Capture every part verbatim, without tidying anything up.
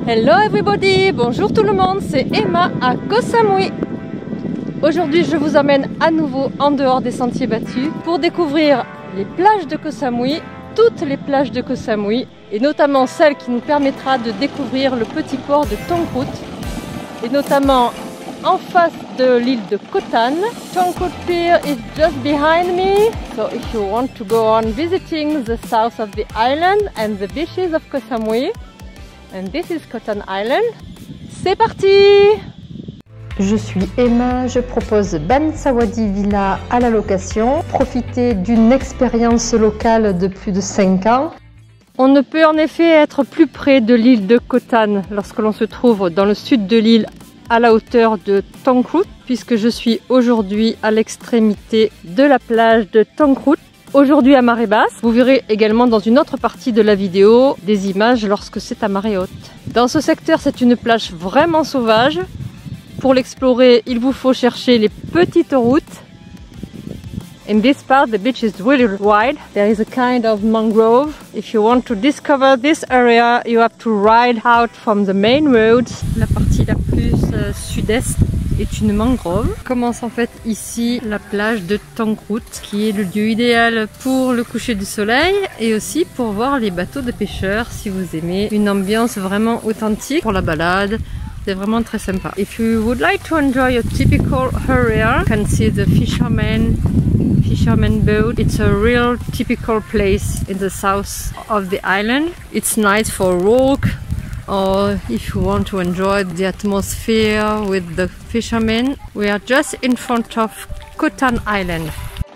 Hello everybody, bonjour tout le monde, c'est Emma à Koh Samui. Aujourd'hui je vous emmène à nouveau en dehors des sentiers battus pour découvrir les plages de Koh Samui, toutes les plages de Koh Samui et notamment celle qui nous permettra de découvrir le petit port de Thong Kruth et notamment en face de l'île de Koh Tan. Thong Kruth Pier is just behind me, so if you want to go on visiting the south of the island and the beaches of Koh Samui, and this is Koh Tan Island, c'est parti! Je suis Emma, je propose Ban Sawadi Villa à la location. Profitez d'une expérience locale de plus de cinq ans. On ne peut en effet être plus près de l'île de Koh Tan lorsque l'on se trouve dans le sud de l'île à la hauteur de Thong Kruth, puisque je suis aujourd'hui à l'extrémité de la plage de Thong Kruth. Aujourd'hui à marée basse, vous verrez également dans une autre partie de la vidéo des images lorsque c'est à marée haute. Dans ce secteur, c'est une plage vraiment sauvage. Pour l'explorer, il vous faut chercher les petites routes. In this part, the beach is really wide. There is a kind of mangrove. If you want to discover this area, you have to ride out from the main road. La partie la plus euh, sud-est est une mangrove. Commence en fait ici la plage de Thong Kruth, qui est le lieu idéal pour le coucher du soleil et aussi pour voir les bateaux de pêcheurs si vous aimez une ambiance vraiment authentique pour la balade. C'est vraiment très sympa. If you would like to enjoy a typical area, you can see the fishermen fisherman boat. It's a real typical place in the south of the island. It's nice for a walk, or if you want to enjoy the atmosphere with the fishermen. We are just in front of Koh Tan Island.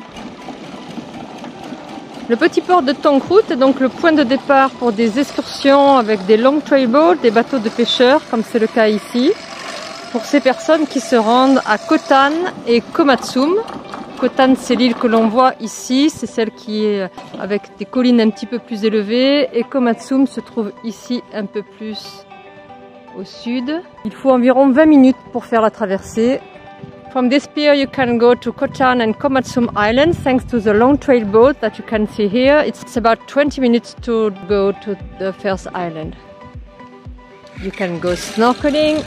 Le petit port de Thong Kruth est donc le point de départ pour des excursions avec des long trail boats, des bateaux de pêcheurs, comme c'est le cas ici, pour ces personnes qui se rendent à Koh Tan et Koh Matsum. Koh Tan, c'est l'île que l'on voit ici, c'est celle qui est avec des collines un petit peu plus élevées, et Koh Matsum se trouve ici un peu plus au sud. Il faut environ vingt minutes pour faire la traversée. From this pier you can go to Koh Tan and Koh Matsum Islands thanks to the long trail boat that you can see here. It's about twenty minutes to go to the first island. You can go snorkeling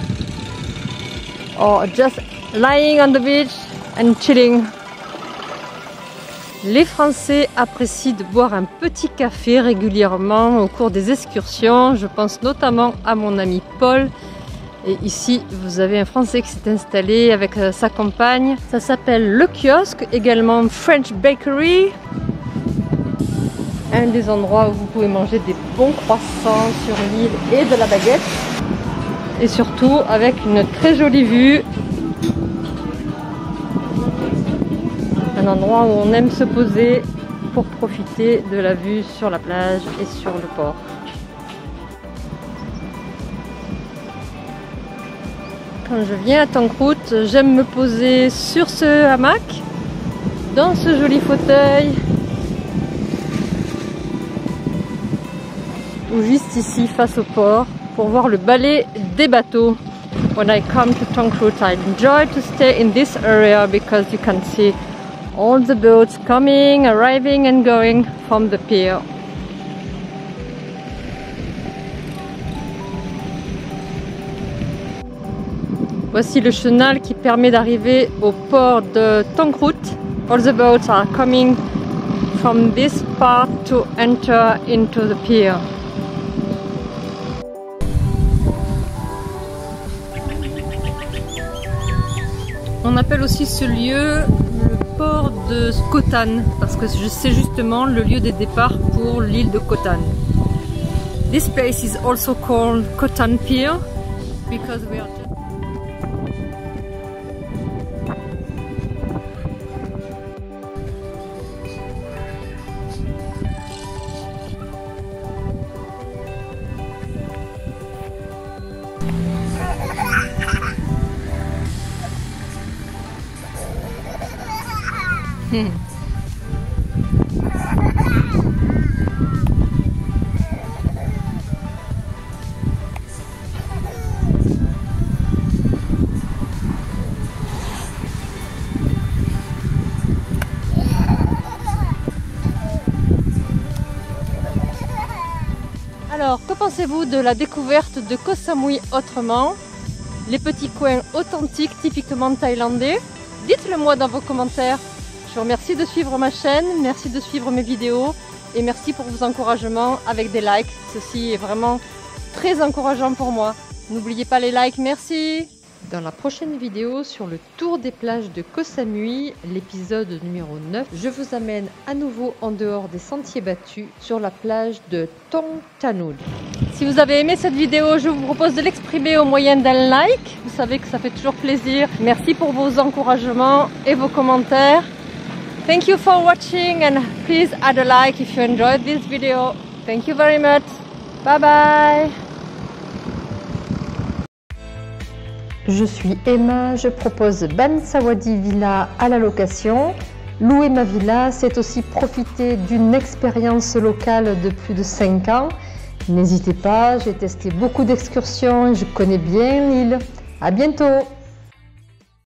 or just lying on the beach and chilling. Les Français apprécient de boire un petit café régulièrement au cours des excursions. Je pense notamment à mon ami Paul. Et ici, vous avez un Français qui s'est installé avec sa compagne. Ça s'appelle Le Kiosque, également French Bakery. Un des endroits où vous pouvez manger des bons croissants sur l'île et de la baguette. Et surtout avec une très jolie vue. Un endroit où on aime se poser pour profiter de la vue sur la plage et sur le port. Quand je viens à Thong Kruth, j'aime me poser sur ce hamac, dans ce joli fauteuil, ou juste ici face au port, pour voir le balai des bateaux. When I come to Thong Kruth, I enjoy to stay in this area because you can see all the boats coming, arriving and going from the pier. Voici le chenal qui permet d'arriver au port de Thong Kruth. All the boats are coming from this part to enter into the pier. On appelle aussi ce lieu le port de Koh Tan parce que c'est justement le lieu de départ pour l'île de Koh Tan. This place is also called Koh Tan Pier because we are just Hmm. Alors, que pensez-vous de la découverte de Koh Samui autrement? Les petits coins authentiques, typiquement thaïlandais? Dites-le moi dans vos commentaires. Je vous remercie de suivre ma chaîne, merci de suivre mes vidéos et merci pour vos encouragements avec des likes. Ceci est vraiment très encourageant pour moi. N'oubliez pas les likes, merci. Dans la prochaine vidéo sur le tour des plages de Koh Samui, l'épisode numéro neuf, je vous amène à nouveau en dehors des sentiers battus sur la plage de Thong Tanut. Si vous avez aimé cette vidéo, je vous propose de l'exprimer au moyen d'un like. Vous savez que ça fait toujours plaisir. Merci pour vos encouragements et vos commentaires. Thank you for watching and please add a like if you enjoyed this video. Thank you very much. Bye bye. Je suis Emma, je propose Bansawadi Villa à la location. Louer ma villa, c'est aussi profiter d'une expérience locale de plus de cinq ans. N'hésitez pas, j'ai testé beaucoup d'excursions et je connais bien l'île. À bientôt!